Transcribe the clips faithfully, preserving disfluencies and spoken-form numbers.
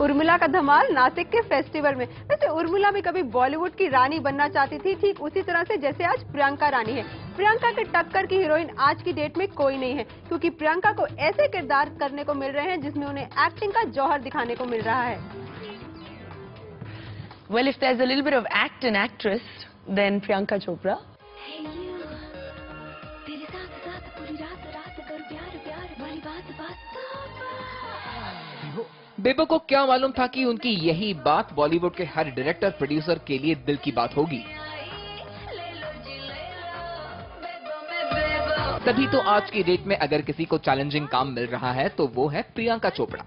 उर्मिला का धमाल नासिक के फेस्टिवल में। वैसे उर्मिला भी कभी बॉलीवुड की रानी बनना चाहती थी, ठीक उसी तरह से जैसे आज प्रियंका रानी है। प्रियंका के टक्कर की हीरोइन आज की डेट में कोई नहीं है, क्योंकि प्रियंका को ऐसे किरदार करने को मिल रहे हैं जिसमें उन्हें एक्टिंग का जौहर दिखाने को मिल रहा है। Well, if there's a little bit of act and actress, then Priyanka Chopra. Hey you, तेरे साथ साथ पूरी रात रात कर प्यार प्यार वाली बात बात। बेबो को क्या मालूम था कि उनकी यही बात बॉलीवुड के हर डायरेक्टर प्रोड्यूसर के लिए दिल की बात होगी। तभी तो आज की डेट में अगर किसी को चैलेंजिंग काम मिल रहा है तो वो है प्रियंका चोपड़ा।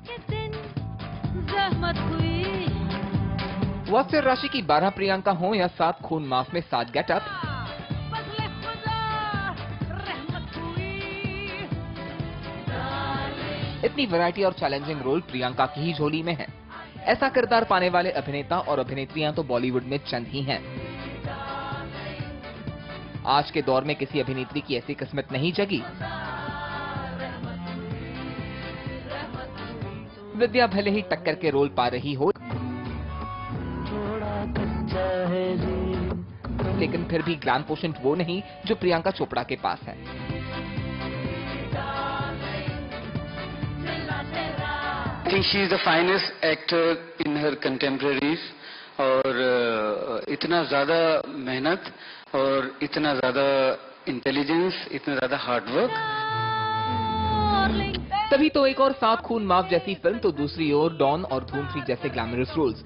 वत्सर राशि की बारह प्रियंका हो या सात खून माफ में सात गेटअप, इतनी वैरायटी और चैलेंजिंग रोल प्रियंका की ही झोली में है। ऐसा किरदार पाने वाले अभिनेता और अभिनेत्रियां तो बॉलीवुड में चंद ही हैं। आज के दौर में किसी अभिनेत्री की ऐसी किस्मत नहीं जगी। विद्या भले ही टक्कर के रोल पा रही हो, लेकिन फिर भी ग्लैम कोशेंट वो नहीं जो प्रियंका चोपड़ा के पास है। I think she is the finest actor in her contemporaries और इतना ज्यादा मेहनत और इतना ज्यादा इंटेलिजेंस, इतना ज्यादा हार्डवर्क। तभी तो एक और सात खून माफ जैसी फिल्म तो दूसरी ओर डॉन और धूम थ्री जैसे ग्लैमरस रोल्स।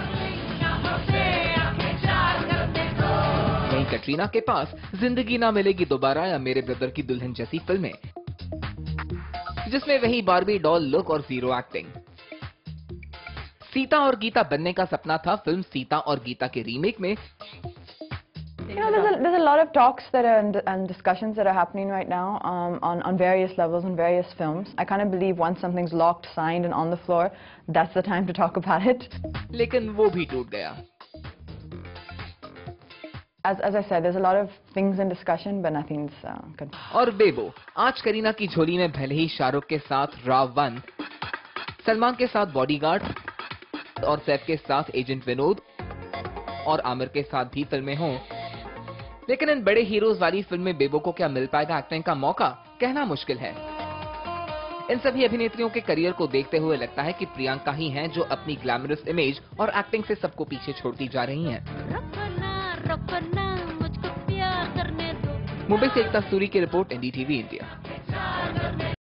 वहीं कैटरीना के पास जिंदगी ना मिलेगी दोबारा या मेरे ब्रदर की दुल्हन जैसी फिल्में, जिसमें वही बारबी डॉल लुक और जीरो एक्टिंग। सीता और गीता बनने का सपना था फिल्म सीता और गीता के रीमेक में। You know, there's a, there's a lot of talks that are and, and discussions that are happening right now um, on on various levels in various films. I kind of believe once something's locked, signed, and on the floor, that's the time to talk about it. लेकिन वो भी टूट गया। As as I said, there's a lot of things in discussion, but nothing's uh, good. और बेबो आज करीना की झोली में भले ही शाहरुख के साथ रावण, सलमान के साथ बॉडीगार्ड और सैफ के साथ एजेंट विनोद और आमिर के साथ भी फिल्में हों, लेकिन इन बड़े हीरोज वाली फिल्म में बेबो को क्या मिल पाएगा एक्टिंग का मौका, कहना मुश्किल है। इन सभी अभिनेत्रियों के करियर को देखते हुए लगता है कि प्रियंका ही हैं जो अपनी ग्लैमरस इमेज और एक्टिंग से सबको पीछे छोड़ती जा रही हैं। मुंबई से एकता सूरी की रिपोर्ट, एनडीटीवी इंडिया।